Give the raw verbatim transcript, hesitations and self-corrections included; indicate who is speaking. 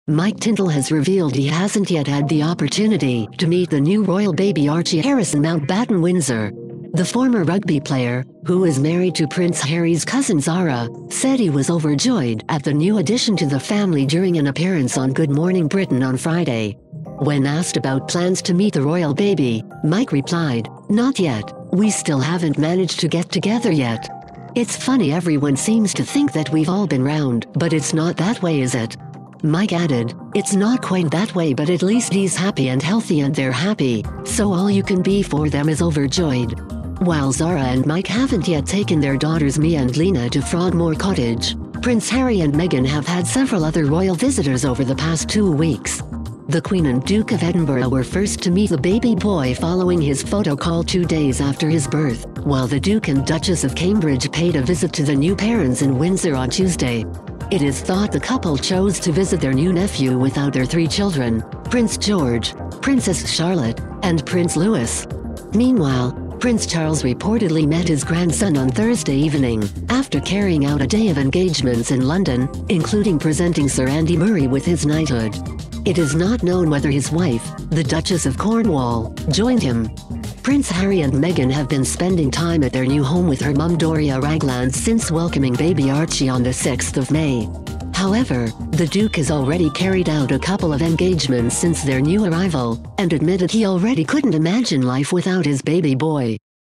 Speaker 1: Mike Tindall has revealed he hasn't yet had the opportunity to meet the new royal baby Archie Harris in Mountbatten, Windsor. The former rugby player, who is married to Prince Harry's cousin Zara, said he was overjoyed at the new addition to the family during an appearance on Good Morning Britain on Friday. When asked about plans to meet the royal baby, Mike replied, "Not yet, we still haven't managed to get together yet. It's funny, everyone seems to think that we've all been round, but it's not that way, is it?" Mike added, "It's not quite that way, but at least he's happy and healthy and they're happy, so all you can be for them is overjoyed." While Zara and Mike haven't yet taken their daughters Mia and Lena to Frogmore Cottage, Prince Harry and Meghan have had several other royal visitors over the past two weeks. The Queen and Duke of Edinburgh were first to meet the baby boy following his photo call two days after his birth, while the Duke and Duchess of Cambridge paid a visit to the new parents in Windsor on Tuesday. It is thought the couple chose to visit their new nephew without their three children, Prince George, Princess Charlotte, and Prince Louis. Meanwhile, Prince Charles reportedly met his grandson on Thursday evening, after carrying out a day of engagements in London, including presenting Sir Andy Murray with his knighthood. It is not known whether his wife, the Duchess of Cornwall, joined him. Prince Harry and Meghan have been spending time at their new home with her mum Doria Ragland since welcoming baby Archie on the sixth of May. However, the Duke has already carried out a couple of engagements since their new arrival, and admitted he already couldn't imagine life without his baby boy.